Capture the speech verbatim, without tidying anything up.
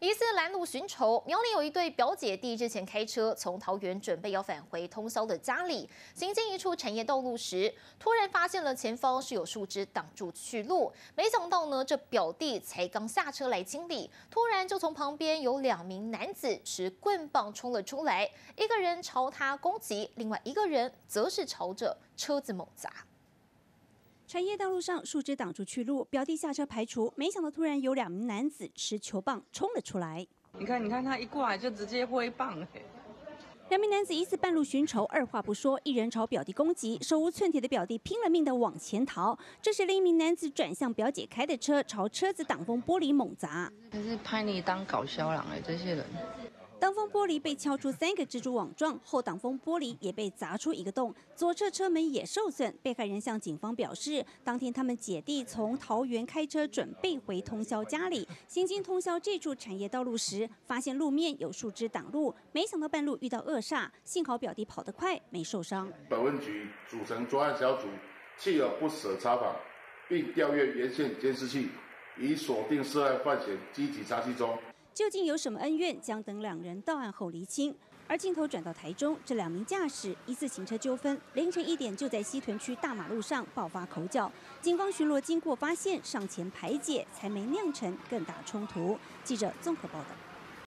疑似拦路寻仇，苗栗有一对表姐弟日前开车从桃园准备要返回通宵的家里，行经一处产业道路时，突然发现了前方是有树枝挡住去路。没想到呢，这表弟才刚下车来清理，突然就从旁边有两名男子持棍棒冲了出来，一个人朝他攻击，另外一个人则是朝着车子猛砸。 产业道路上树枝挡住去路，表弟下车排除，没想到突然有两名男子持球棒冲了出来。 你看，你看他一过来就直接挥棒哎！ 两名男子疑似半路寻仇，二话不说，一人朝表弟攻击，手无寸铁的表弟拼了命的往前逃。这时，另一名男子转向表姐开的车，朝车子挡风玻璃猛砸。 还是拍你当搞笑郎哎，这些人。 挡风玻璃被敲出三个蜘蛛网状，后挡风玻璃也被砸出一个洞，左侧车门也受损。被害人向警方表示，当天他们姐弟从桃园开车准备回通宵家里，行经通宵这处产业道路时，发现路面有树枝挡路，没想到半路遇到恶煞，幸好表弟跑得快，没受伤。 本分局组成专案小组，锲而不舍查访，并调阅沿线监视器，以锁定涉案犯嫌，积极查缉中。 究竟有什么恩怨，将等两人到案后厘清。而镜头转到台中，这两名驾驶疑似行车纠纷，凌晨一点就在西屯区大马路上爆发口角。警方巡逻经过发现，上前排解，才没酿成更大冲突。记者综合报道。